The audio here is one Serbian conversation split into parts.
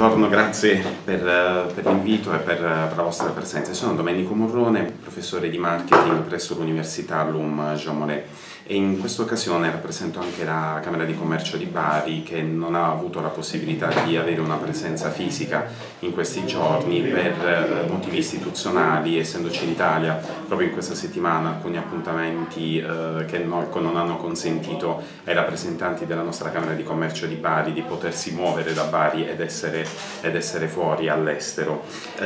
Buongiorno, grazie per l'invito e per la vostra presenza. Sono Domenico Morrone, professore di marketing presso l'Università LUM Jean Monnet e in questa occasione rappresento anche la Camera di Commercio di Bari, che non ha avuto la possibilità di avere una presenza fisica in questi giorni per motivi istituzionali, essendoci in Italia proprio in questa settimana alcuni appuntamenti che non hanno consentito ai rappresentanti della nostra Camera di Commercio di Bari di potersi muovere da Bari ed essere fuori all'estero.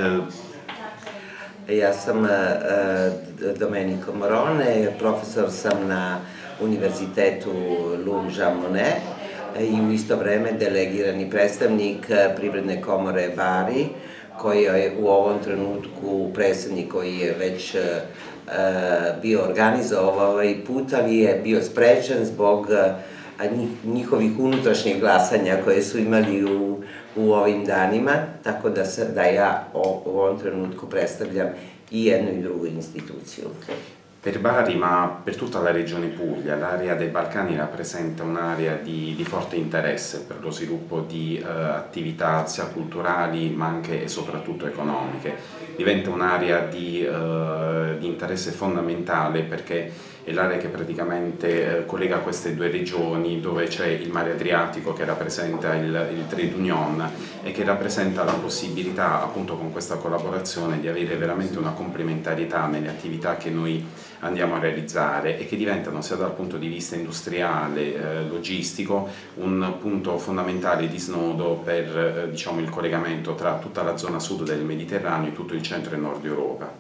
Ja sam Domenico Morrone, profesor sam na Univerzitetu LUM Jean Monnet i u isto vreme delegirani predstavnik Privredne komore Bari, koji je u ovom trenutku predstavnik koji je već bio organizovao ovaj put, ali je bio sprečen zbog njihovih unutrašnjih glasanja koje su imali u ovim danima, tako da ja u ovom trenutku predstavljam i jednu i drugu instituciju. Per Bari, ma per tutta la regione Puglia, l'area dei Balcani rappresenta un'area di forte interesse per lo sviluppo di attività sia culturali ma anche e soprattutto economiche. Diventa un'area di interesse fondamentale perché è l'area che praticamente collega queste due regioni, dove c'è il mare Adriatico che rappresenta il Trade Union e che rappresenta la possibilità, appunto con questa collaborazione, di avere veramente una complementarietà nelle attività che noi andiamo a realizzare e che diventano, sia dal punto di vista industriale, logistico, un punto fondamentale di snodo per diciamo, il collegamento tra tutta la zona sud del Mediterraneo e tutto il centro e nord Europa.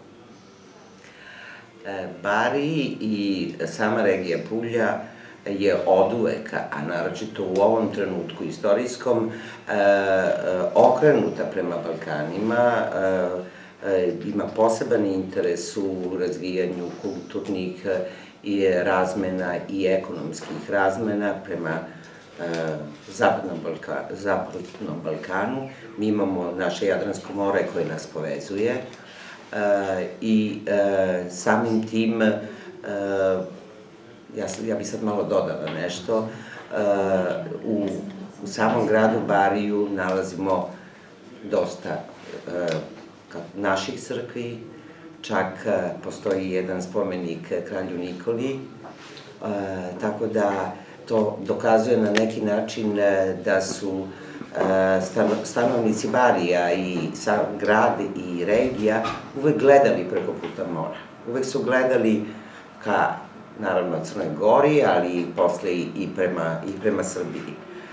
Bari i sama regija Pulja je oduvek, a naročito u ovom trenutku istorijskom, okrenuta prema Balkanima, ima poseban interes u razvijanju kulturnih i razmena i ekonomskih razmena prema Zapadnom Balkanu. Mi imamo naše Jadransko more koje nas povezuje i samim tim, ja bih sad malo dodala nešto, u samom gradu Bariju nalazimo dosta naših crkvi, čak postoji jedan spomenik kralju Nikoli, tako da to dokazuje na neki način da su stanovnici Barija i sam grad i regija uvek gledali preko puta mora. Uvek su gledali ka, naravno, Crnoj Gori, ali posle i prema Srbiji.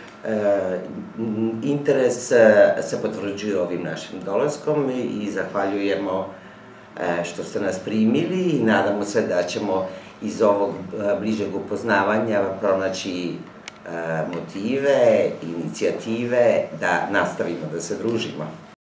Interes se potvrđuje ovim našim dolaskom i zahvaljujemo što ste nas primili i nadamo se da ćemo iz ovog bližeg upoznavanja pronaći motive, inicijative da nastavimo da se družimo.